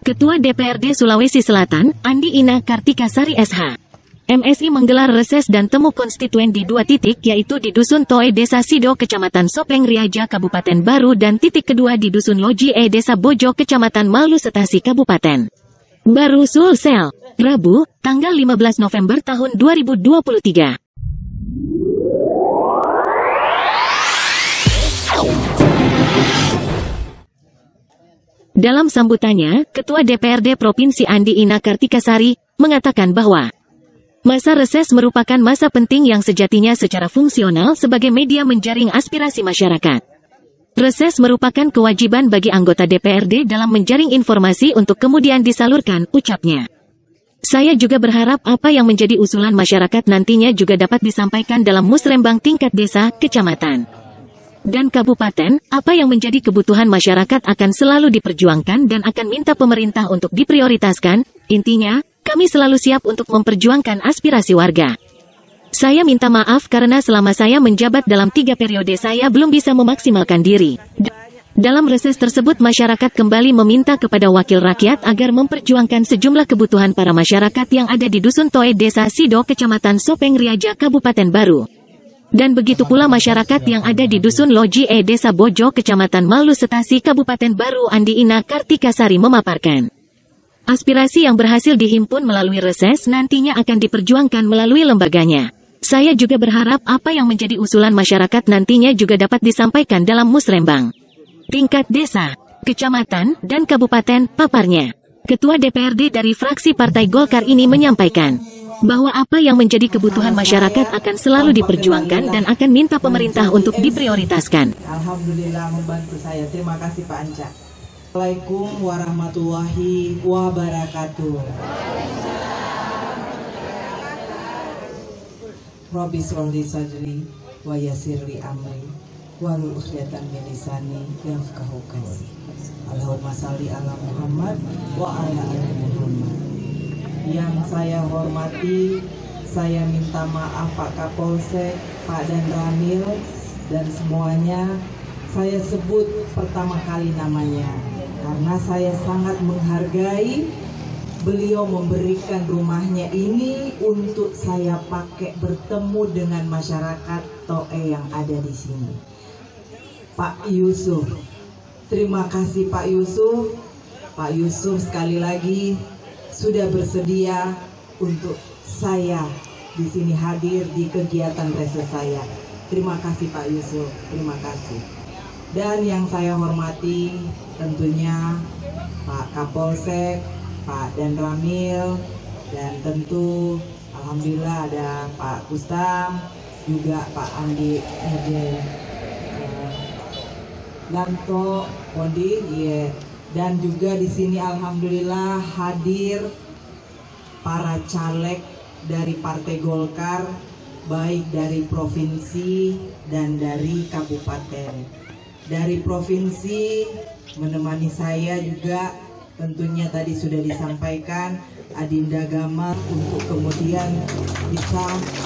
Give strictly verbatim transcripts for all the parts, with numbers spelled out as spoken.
Ketua D P R D Sulawesi Selatan, Andi Ina Kartikasari S H M Si menggelar reses dan temu konstituen di dua titik, yaitu di Dusun Toe Desa Sido Kecamatan Sopeng Riaja Kabupaten Baru dan titik kedua di Dusun Loji E Desa Bojo Kecamatan Malu Setasi Kabupaten Baru Sulsel, Rabu, tanggal lima belas November tahun dua ribu dua puluh tiga. Dalam sambutannya, Ketua D P R D Provinsi Andi Ina Kartikasari mengatakan bahwa masa reses merupakan masa penting yang sejatinya secara fungsional sebagai media menjaring aspirasi masyarakat. Reses merupakan kewajiban bagi anggota D P R D dalam menjaring informasi untuk kemudian disalurkan, ucapnya. Saya juga berharap apa yang menjadi usulan masyarakat nantinya juga dapat disampaikan dalam musrembang tingkat desa, kecamatan, dan kabupaten. Apa yang menjadi kebutuhan masyarakat akan selalu diperjuangkan dan akan minta pemerintah untuk diprioritaskan. Intinya, kami selalu siap untuk memperjuangkan aspirasi warga. Saya minta maaf karena selama saya menjabat dalam tiga periode saya belum bisa memaksimalkan diri. Dalam reses tersebut masyarakat kembali meminta kepada wakil rakyat agar memperjuangkan sejumlah kebutuhan para masyarakat yang ada di Dusun Toe Desa Sido Kecamatan Sopeng Riaja Kabupaten Baru. Dan begitu pula masyarakat yang ada di Dusun Loji E Desa Bojo Kecamatan Malu Setasi Kabupaten Baru. Andi Ina Kartikasari memaparkan, aspirasi yang berhasil dihimpun melalui reses nantinya akan diperjuangkan melalui lembaganya. Saya juga berharap apa yang menjadi usulan masyarakat nantinya juga dapat disampaikan dalam musrembang tingkat desa, kecamatan, dan kabupaten, paparnya. Ketua D P R D dari fraksi Partai Golkar ini menyampaikan bahwa apa yang menjadi kebutuhan masyarakat akan selalu diperjuangkan dan akan minta pemerintah untuk diprioritaskan. Alhamdulillah membantu saya. Terima kasih Pak Anca. Assalamualaikum warahmatullahi wabarakatuh. Rabbi shrahli sadri wa yassirli amri wahlul uqdatan min lisani yafqahu qawli. Allahumma shalli ala Muhammad wa ala ali Muhammad. Yang saya hormati, saya minta maaf Pak Kapolsek, Pak Dan Ramil, dan semuanya. Saya sebut pertama kali namanya karena saya sangat menghargai beliau memberikan rumahnya ini untuk saya pakai bertemu dengan masyarakat Toe yang ada di sini. Pak Yusuf, terima kasih Pak Yusuf. Pak Yusuf sekali lagi sudah bersedia untuk saya di sini hadir di kegiatan reses saya. Terima kasih Pak Yusuf, terima kasih. Dan yang saya hormati tentunya Pak Kapolsek, Pak Dan Ramil, dan tentu alhamdulillah ada Pak Kustam, juga Pak Andi Ede Lanto Kodi, yeah. Dan juga di sini alhamdulillah hadir para caleg dari Partai Golkar, baik dari provinsi dan dari kabupaten. Dari provinsi menemani saya juga tentunya tadi sudah disampaikan Adinda Gamal untuk kemudian bisa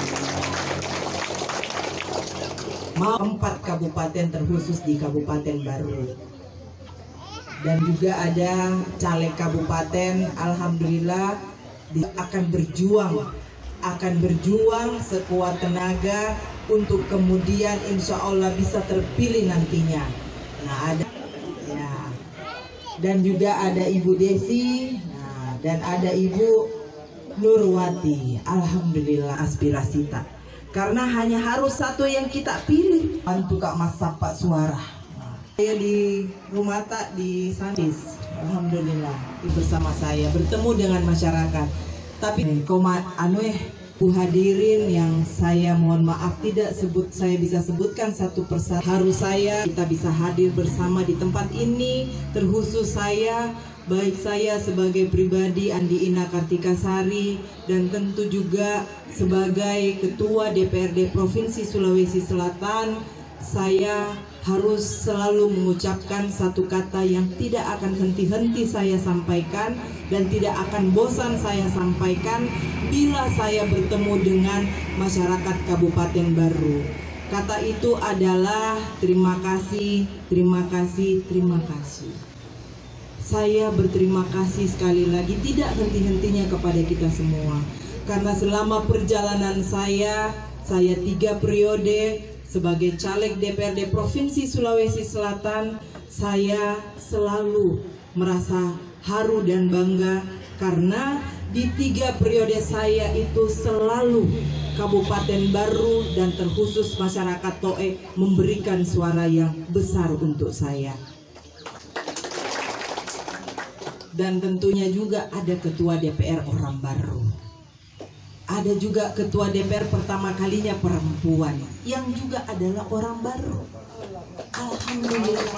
mau empat kabupaten terkhusus di Kabupaten Baru. Dan juga ada caleg kabupaten, alhamdulillah akan berjuang, akan berjuang sekuat tenaga untuk kemudian insya Allah bisa terpilih nantinya. Nah ada, ya. Dan juga ada Ibu Desi, nah, dan ada Ibu Nurwati. Alhamdulillah aspirasi tak. Karena hanya harus satu yang kita pilih. Bantu Kak Mas Sapa Suara. Saya di rumah tak di Sandis, alhamdulillah bersama saya bertemu dengan masyarakat. Tapi koma anu eh bu hadirin yang saya mohon maaf tidak sebut, saya bisa sebutkan satu persatu. Harus saya kita bisa hadir bersama di tempat ini, terkhusus saya, baik saya sebagai pribadi Andi Ina Kartikasari dan tentu juga sebagai Ketua D P R D Provinsi Sulawesi Selatan. Saya harus selalu mengucapkan satu kata yang tidak akan henti-henti saya sampaikan dan tidak akan bosan saya sampaikan bila saya bertemu dengan masyarakat Kabupaten Baru. Kata itu adalah terima kasih, terima kasih, terima kasih. saya berterima kasih sekali lagi tidak henti-hentinya kepada kita semua. Karena selama perjalanan saya, saya tiga periode sebagai caleg D P R D Provinsi Sulawesi Selatan, saya selalu merasa haru dan bangga karena di tiga periode saya itu selalu Kabupaten Baru dan terkhusus masyarakat Toe memberikan suara yang besar untuk saya. Dan tentunya juga ada ketua D P R orang baru. Ada juga ketua D P R pertama kalinya perempuan yang juga adalah orang baru. Alhamdulillah.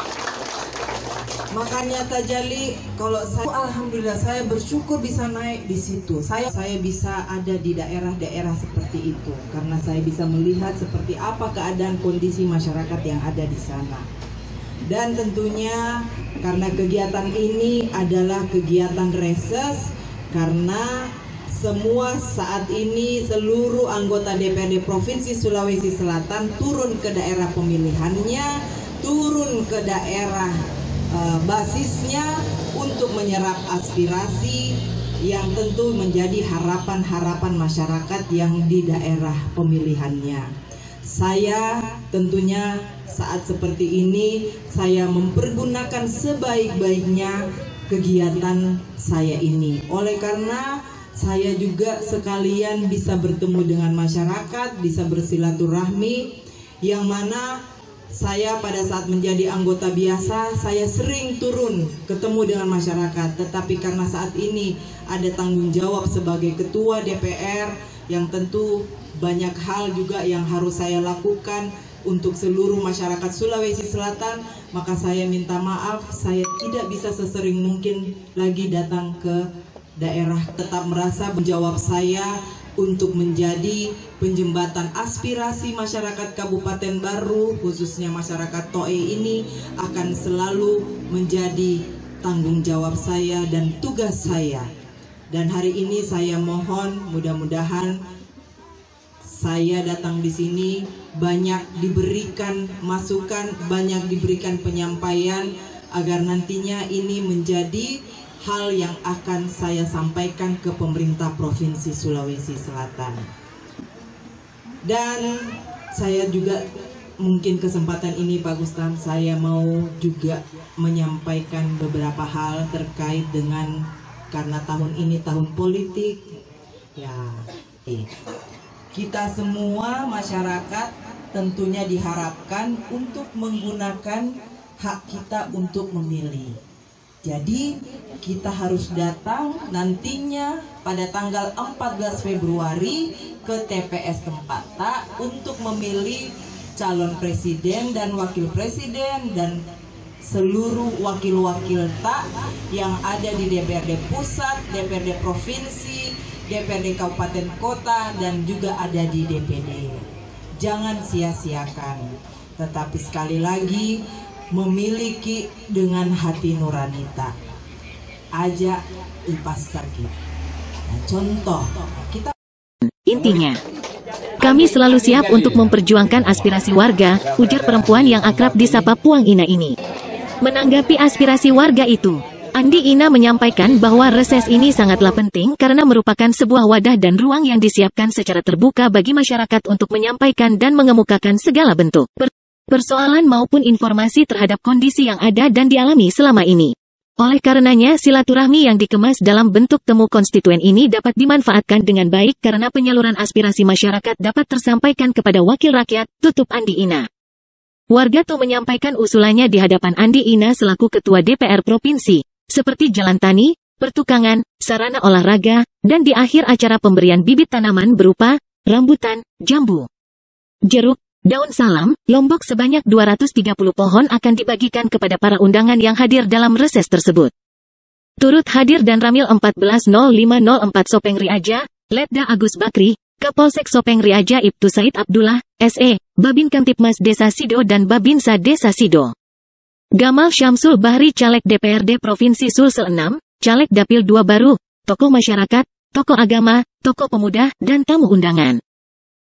Makanya Tajali, kalau saya alhamdulillah saya bersyukur bisa naik di situ. Saya saya bisa ada di daerah-daerah seperti itu karena saya bisa melihat seperti apa keadaan kondisi masyarakat yang ada di sana. Dan tentunya karena kegiatan ini adalah kegiatan reses, karena semua saat ini seluruh anggota D P R D Provinsi Sulawesi Selatan turun ke daerah pemilihannya, turun ke daerah uh, basisnya untuk menyerap aspirasi yang tentu menjadi harapan-harapan masyarakat yang di daerah pemilihannya. Saya tentunya saat seperti ini saya mempergunakan sebaik-baiknya kegiatan saya ini. Oleh karena saya juga sekalian bisa bertemu dengan masyarakat, bisa bersilaturahmi, yang mana saya pada saat menjadi anggota biasa, saya sering turun ketemu dengan masyarakat. Tetapi karena saat ini ada tanggung jawab sebagai ketua D P R, yang tentu banyak hal juga yang harus saya lakukan untuk seluruh masyarakat Sulawesi Selatan, maka saya minta maaf, saya tidak bisa sesering mungkin lagi datang ke daerah. Tetap merasa menjawab saya untuk menjadi penjembatan aspirasi masyarakat Kabupaten Baru, khususnya masyarakat Toe ini, akan selalu menjadi tanggung jawab saya dan tugas saya. Dan hari ini saya mohon mudah-mudahan saya datang di sini banyak diberikan masukan, banyak diberikan penyampaian agar nantinya ini menjadi hal yang akan saya sampaikan ke pemerintah Provinsi Sulawesi Selatan. Dan saya juga mungkin kesempatan ini Pak Gustam, saya mau juga menyampaikan beberapa hal terkait dengan karena tahun ini tahun politik. Ya, eh. Kita semua masyarakat tentunya diharapkan untuk menggunakan hak kita untuk memilih. Jadi kita harus datang nantinya pada tanggal empat belas Februari ke T P S tempat tak untuk memilih calon presiden dan wakil presiden dan seluruh wakil-wakil tak yang ada di D P R D pusat, D P R D provinsi, D P R D kabupaten kota, dan juga ada di D P D. Jangan sia-siakan, tetapi sekali lagi memiliki dengan hati nuranita. Ajak ipas sakit. Nah, contoh kita. Intinya, kami selalu siap untuk memperjuangkan aspirasi warga, ujar perempuan yang akrab disapa Puang Ina ini. Menanggapi aspirasi warga itu, Andi Ina menyampaikan bahwa reses ini sangatlah penting karena merupakan sebuah wadah dan ruang yang disiapkan secara terbuka bagi masyarakat untuk menyampaikan dan mengemukakan segala bentuk persoalan maupun informasi terhadap kondisi yang ada dan dialami selama ini. Oleh karenanya, silaturahmi yang dikemas dalam bentuk temu konstituen ini dapat dimanfaatkan dengan baik karena penyaluran aspirasi masyarakat dapat tersampaikan kepada wakil rakyat, tutup Andi Ina. Warga tuh menyampaikan usulannya di hadapan Andi Ina selaku Ketua D P R Provinsi, seperti jalan tani, pertukangan, sarana olahraga, dan di akhir acara pemberian bibit tanaman berupa rambutan, jambu, jeruk, daun salam, lombok sebanyak dua ratus tiga puluh pohon akan dibagikan kepada para undangan yang hadir dalam reses tersebut. Turut hadir dan Ramil empat belas nol lima nol empat Sopeng Riaja, Letda Agus Bakri, Kapolsek Sopeng Riaja Ibtu Said Abdullah, S E, Babin Kamtipmas Desa Sido dan Babinsa Desa Sido. Gamal Syamsul Bahri Caleg D P R D Provinsi Sulsel enam, Caleg Dapil dua Baru, tokoh masyarakat, tokoh agama, tokoh pemuda, dan tamu undangan.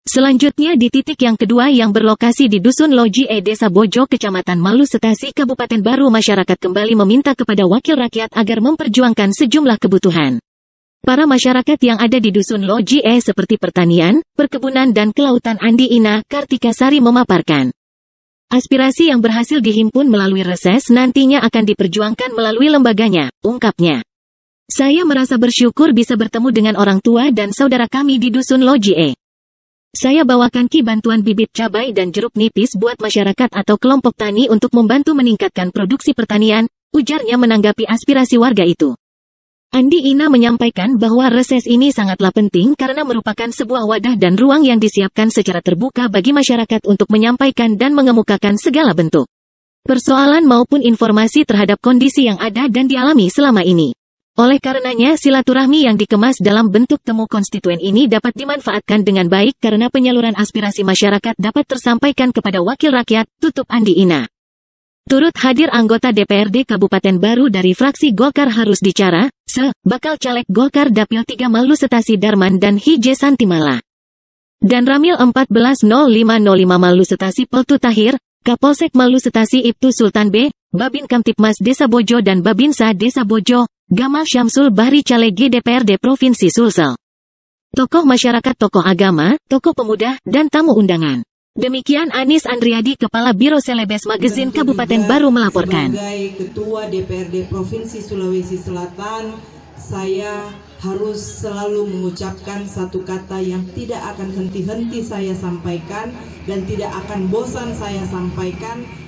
Selanjutnya di titik yang kedua yang berlokasi di Dusun Loji E Desa Bojo Kecamatan Malu Setasi Kabupaten Baru, masyarakat kembali meminta kepada wakil rakyat agar memperjuangkan sejumlah kebutuhan para masyarakat yang ada di Dusun Loji E seperti pertanian, perkebunan dan kelautan. Andi Ina Kartika Sari memaparkan, aspirasi yang berhasil dihimpun melalui reses nantinya akan diperjuangkan melalui lembaganya, ungkapnya. Saya merasa bersyukur bisa bertemu dengan orang tua dan saudara kami di Dusun Loji E. Saya bawakan ki bantuan bibit cabai dan jeruk nipis buat masyarakat atau kelompok tani untuk membantu meningkatkan produksi pertanian, ujarnya menanggapi aspirasi warga itu. Andi Ina menyampaikan bahwa reses ini sangatlah penting karena merupakan sebuah wadah dan ruang yang disiapkan secara terbuka bagi masyarakat untuk menyampaikan dan mengemukakan segala bentuk persoalan maupun informasi terhadap kondisi yang ada dan dialami selama ini. Oleh karenanya silaturahmi yang dikemas dalam bentuk temu konstituen ini dapat dimanfaatkan dengan baik karena penyaluran aspirasi masyarakat dapat tersampaikan kepada wakil rakyat, tutup Andi Ina. Turut hadir anggota D P R D Kabupaten Baru dari fraksi Golkar Harus Dicara, Se, Bakal Caleg Golkar Dapil tiga Malu Setasi Darman dan Hije Santimala. Dan Ramil empat belas nol lima nol lima Malu Setasi Peltu Tahir, Kapolsek Malu Setasi Ibtu Sultan B, Babin Kamtipmas Desa Bojo dan Babinsa Desa Bojo, Gamal Syamsul Bahri Caleg D P R D Provinsi Sulsel. Tokoh masyarakat, tokoh agama, tokoh pemuda, dan tamu undangan. Demikian Anis Andriadi, Kepala Biro Selebes Magazine Kabupaten Baru melaporkan. Sebagai Ketua D P R D Provinsi Sulawesi Selatan, saya harus selalu mengucapkan satu kata yang tidak akan henti-henti saya sampaikan dan tidak akan bosan saya sampaikan,